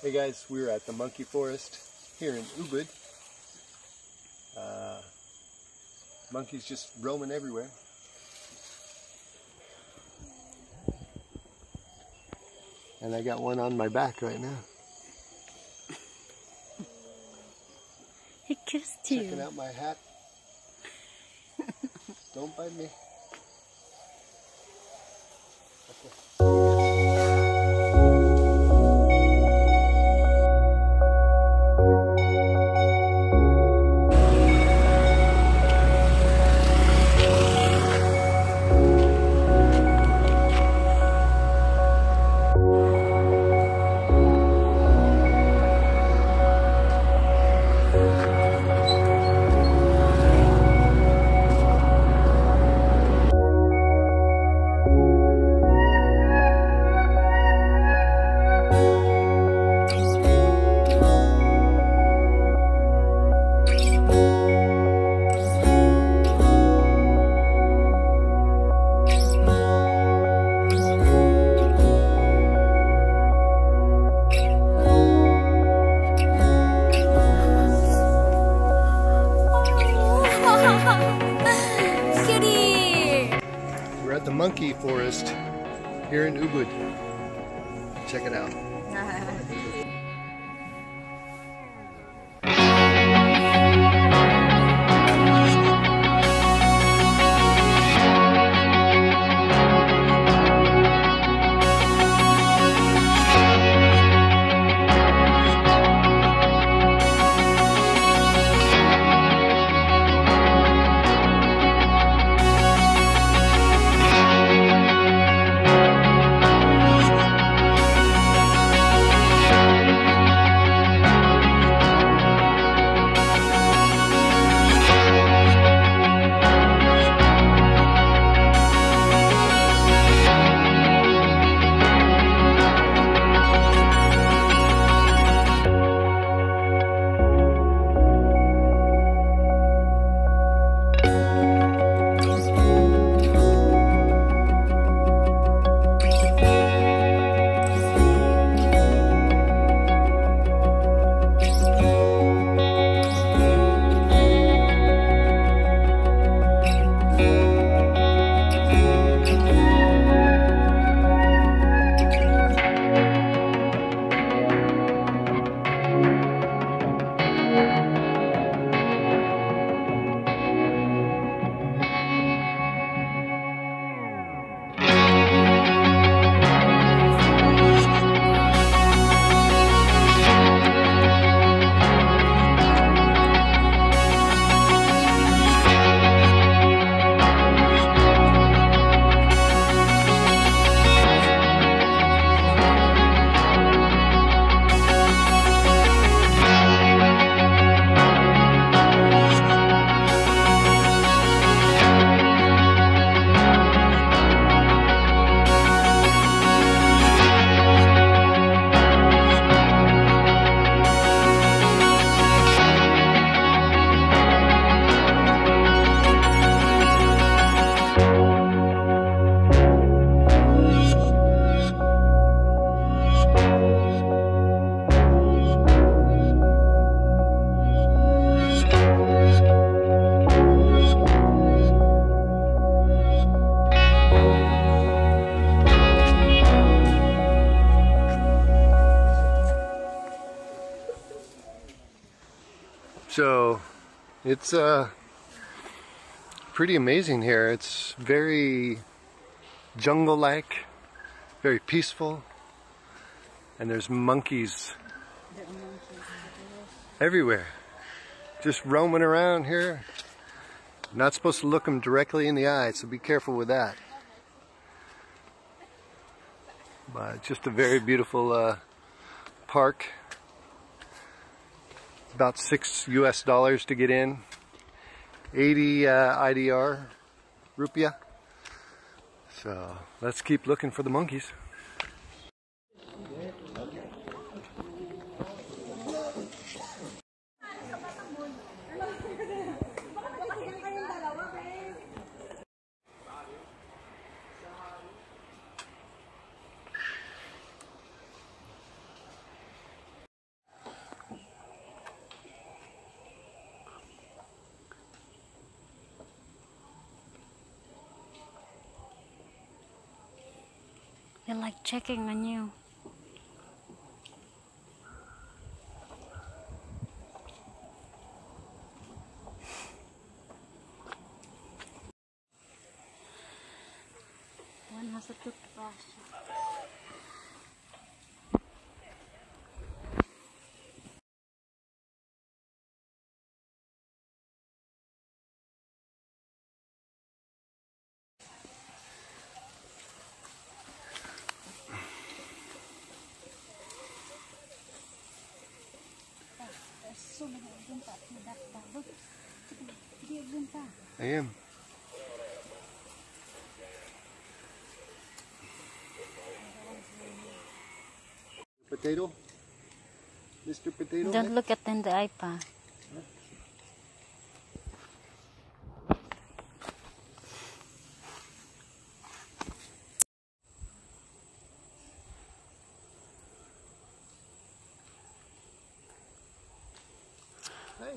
Hey guys, we're at the monkey forest here in Ubud. Monkeys just roaming everywhere. And I got one on my back right now. He kissed you. Checking out my hat. Don't bite me. Okay. We're at the monkey forest here in Ubud. Check it out. So it's pretty amazing here. It's very jungle-like, very peaceful, and there's monkeys everywhere, just roaming around here. Not supposed to look them directly in the eye, so be careful with that. But just a very beautiful park. About $6 US to get in, 80 IDR rupiah. So let's keep looking for the monkeys. They're like checking on you. One has a toothbrush. So many gunta. Ayan. Potato? Mr. Potato? Don't look at in the iPad. Hey.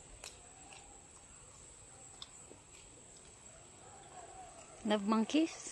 Love monkeys?